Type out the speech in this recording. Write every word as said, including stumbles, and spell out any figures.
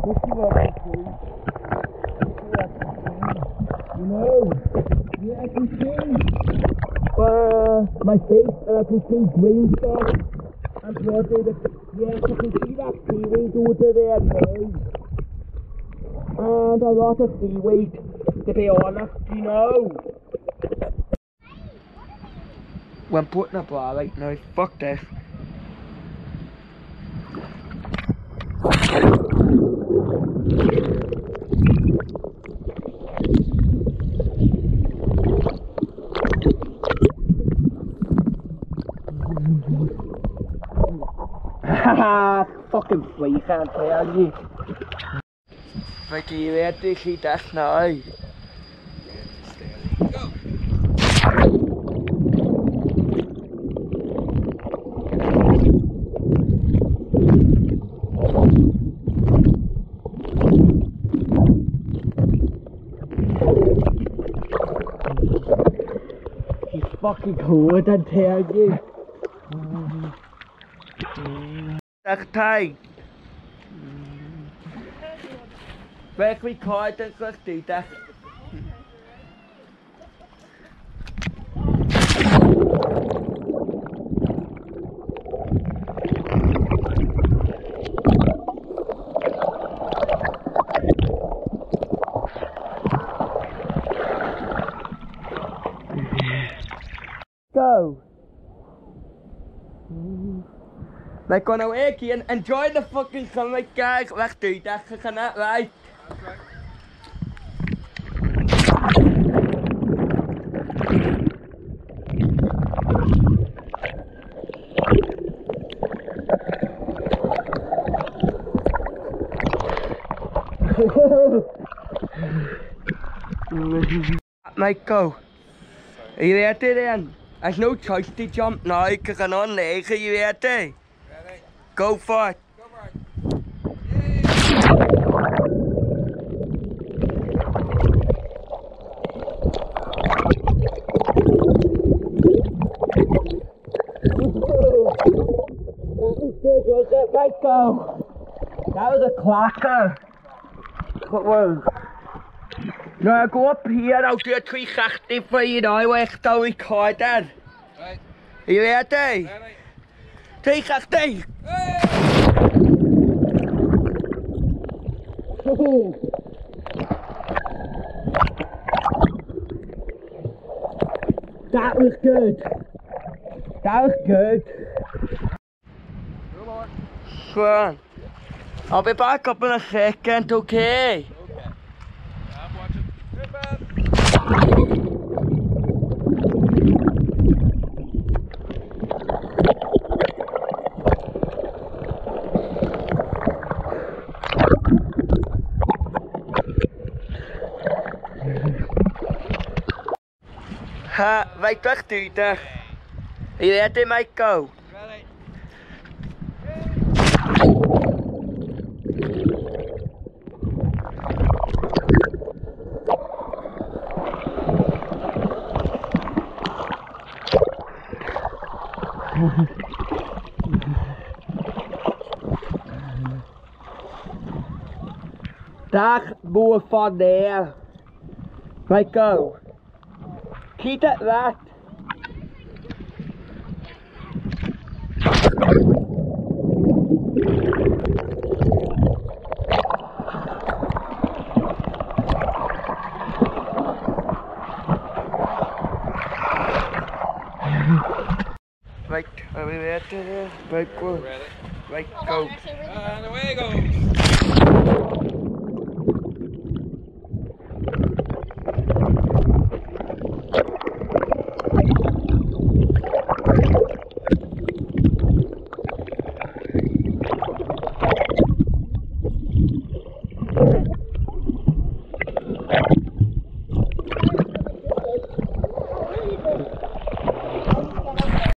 This is what I see. You know? Yeah, I can see. Uh, my face, and I can see green stuff. And what they the yes, I can see that seaweed over there now. And a lot of seaweed, to be honest, you know. When Portnablagh right now, fuck this. Haha, fucking flea, can't tell you. Like, are you ready to see this now? Go! He's fucking good, I tell you. That's tight. Back we caught it, let's do that. Go. Like gonna wake you and enjoy the fucking sunlight, guys. Let's do that, isn't that right? That's right. Mate, go. Are you ready then? There's no choice to jump now because I'm on legs. Are you ready? Ready. Go for it. Go for it. Right, go. That was a clacker. What was? Now go up here, I'll do a three sixty for you now, where it's still recorded. Right. Are you ready? Ready. three sixty! Hey! That was good. That was good. Come on. Sure. I'll be back up in a second, okay? Okay. I'm watching. Goodbye. Ha, right, let's do that. Are you ready, mate? Go. Ready. That's more fun there. Right, go. Keep it right. Right, are we ready there? Right, go. Ready. Right, go. And away it goes.